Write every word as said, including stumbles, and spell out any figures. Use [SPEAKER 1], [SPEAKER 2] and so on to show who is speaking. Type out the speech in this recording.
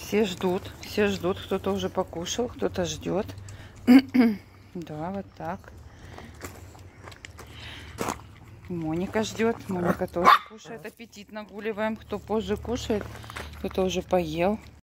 [SPEAKER 1] Все ждут, все ждут. Кто-то уже покушал, кто-то ждет. Да, вот так. Моника ждет. Моника тоже кушает. Аппетит нагуливаем. Кто позже кушает, кто-то уже поел.